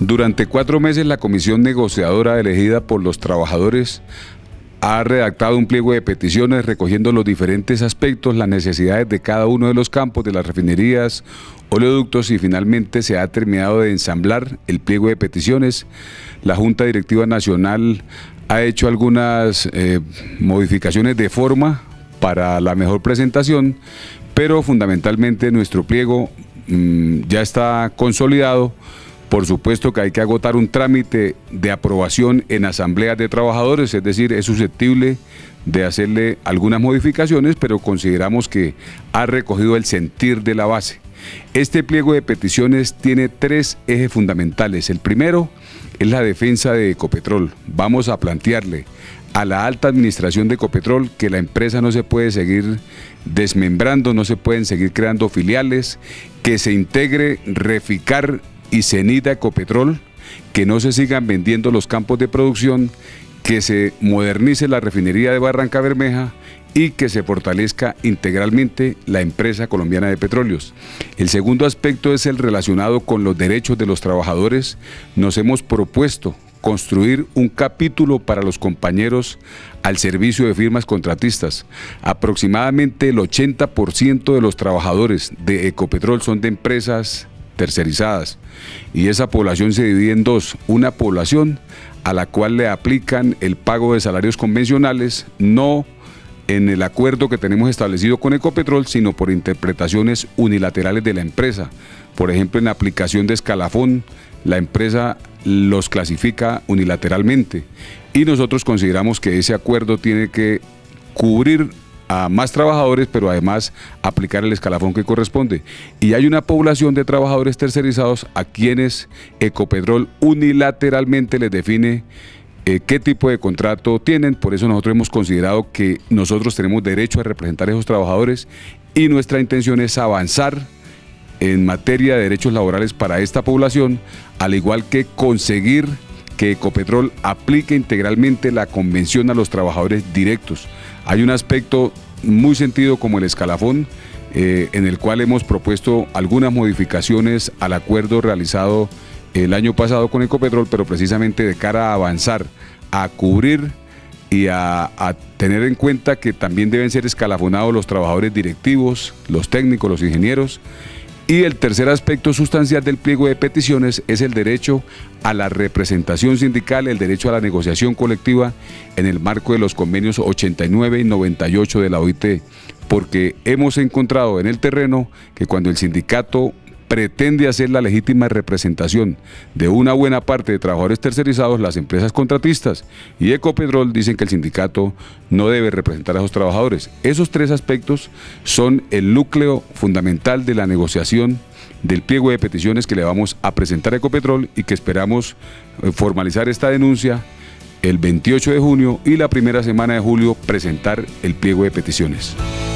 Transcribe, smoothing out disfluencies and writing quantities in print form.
Durante 4 meses la comisión negociadora elegida por los trabajadores ha redactado un pliego de peticiones recogiendo los diferentes aspectos, las necesidades de cada uno de los campos, de las refinerías, oleoductos, y finalmente se ha terminado de ensamblar el pliego de peticiones. La Junta Directiva Nacional ha hecho algunas modificaciones de forma para la mejor presentación, pero fundamentalmente nuestro pliego ya está consolidado. Por supuesto que hay que agotar un trámite de aprobación en asambleas de trabajadores, es decir, es susceptible de hacerle algunas modificaciones, pero consideramos que ha recogido el sentir de la base. Este pliego de peticiones tiene 3 ejes fundamentales. El primero es la defensa de Ecopetrol. Vamos a plantearle a la alta administración de Ecopetrol que la empresa no se puede seguir desmembrando, no se pueden seguir creando filiales, que se integre Reficar y Cenit a Ecopetrol, que no se sigan vendiendo los campos de producción, que se modernice la refinería de Barrancabermeja y que se fortalezca integralmente la empresa colombiana de petróleos. El segundo aspecto es el relacionado con los derechos de los trabajadores. Nos hemos propuesto construir un capítulo para los compañeros al servicio de firmas contratistas. Aproximadamente el 80% de los trabajadores de Ecopetrol son de empresas tercerizadas, y esa población se divide en 2, una población a la cual le aplican el pago de salarios convencionales, no en el acuerdo que tenemos establecido con Ecopetrol, sino por interpretaciones unilaterales de la empresa. Por ejemplo, en la aplicación de escalafón, la empresa los clasifica unilateralmente, y nosotros consideramos que ese acuerdo tiene que cubrir a más trabajadores, pero además aplicar el escalafón que corresponde. Y hay una población de trabajadores tercerizados a quienes Ecopetrol unilateralmente les define qué tipo de contrato tienen. Por eso nosotros hemos considerado que nosotros tenemos derecho a representar a esos trabajadores, y nuestra intención es avanzar en materia de derechos laborales para esta población, al igual que conseguir que Ecopetrol aplique integralmente la convención a los trabajadores directos. Hay un aspecto muy sentido como el escalafón, en el cual hemos propuesto algunas modificaciones al acuerdo realizado el año pasado con Ecopetrol, pero precisamente de cara a avanzar, a cubrir y a tener en cuenta que también deben ser escalafonados los trabajadores directivos, los técnicos, los ingenieros. Y el tercer aspecto sustancial del pliego de peticiones es el derecho a la representación sindical, el derecho a la negociación colectiva en el marco de los convenios 89 y 98 de la OIT, porque hemos encontrado en el terreno que cuando el sindicato pretende hacer la legítima representación de una buena parte de trabajadores tercerizados, las empresas contratistas y Ecopetrol dicen que el sindicato no debe representar a esos trabajadores. Esos 3 aspectos son el núcleo fundamental de la negociación del pliego de peticiones que le vamos a presentar a Ecopetrol, y que esperamos formalizar esta denuncia el 28 de junio y la primera semana de julio presentar el pliego de peticiones.